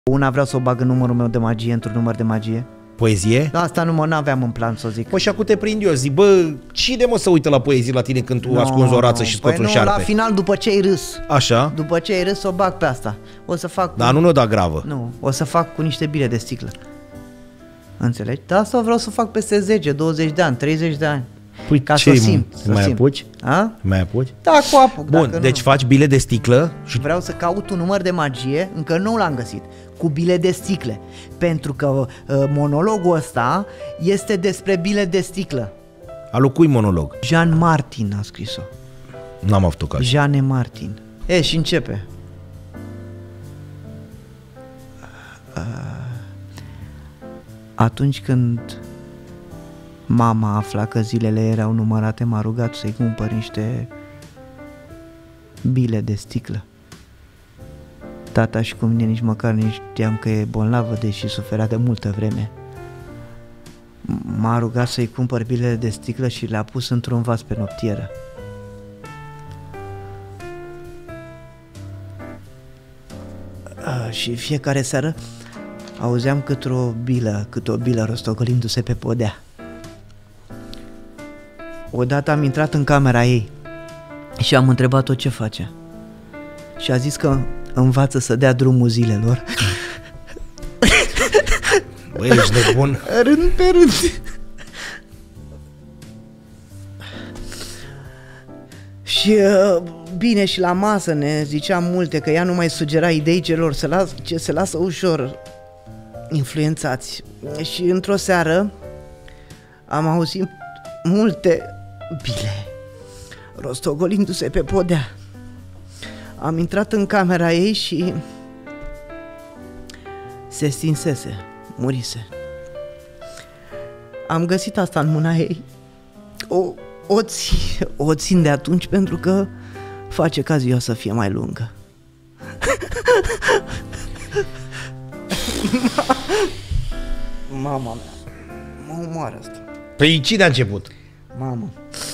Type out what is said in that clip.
Una vreau să o bag în numărul meu de magie, într-un număr de magie. Poezie? Asta nu aveam în plan să o zic. Păi și acum te prind eu, zic, bă, cine mă să uită la poezii la tine când tu ascunzi o rață și scoți un șarpe? La final, după ce ai râs. Așa? După ce ai râs, o bag pe asta. O să fac... Dar nu ne-o da gravă. Nu, o să fac cu niște bile de sticlă. Înțelegi? Dar asta vreau să fac peste 10, 20 de ani, 30 de ani. Păi ca să simt. Mai apuci? A? Mai apuci? Da, cu apuc. Bun, deci faci bile de sticlă și vreau să caut un număr de magie, încă nu l-am găsit, cu bile de sticle. Pentru că monologul ăsta este despre bile de sticlă. Al lui cui monolog? Jean Martin a scris-o. N-am avut ocazia. Jean Martin. Și începe. Atunci când mama afla că zilele erau numărate, m-a rugat să-i cumpăr niște bile de sticlă. Tata și cu mine nici măcar nu știam că e bolnavă, deși suferea de multă vreme. M-a rugat să-i cumpăr bile de sticlă și le-a pus într-un vas pe noptieră. Și fiecare seară auzeam câte o bilă rostogolindu-se pe podea. Odată am intrat în camera ei și am întrebat-o ce face. Și a zis că învață să dea drumul zilelor. Băi, ești nebun. Rând pe rând. Și bine, și la masă ne ziceam multe, că ea nu mai sugera idei celor, se lasă ușor influențați. Și într-o seară am auzit multe bile rostogolindu-se pe podea. Am intrat în camera ei și se stinsese, murise. Am găsit asta în mâna ei. O țin de atunci pentru că face ca ziua să fie mai lungă. Mama mea mă omoară asta. Păi cine a început? Mamă.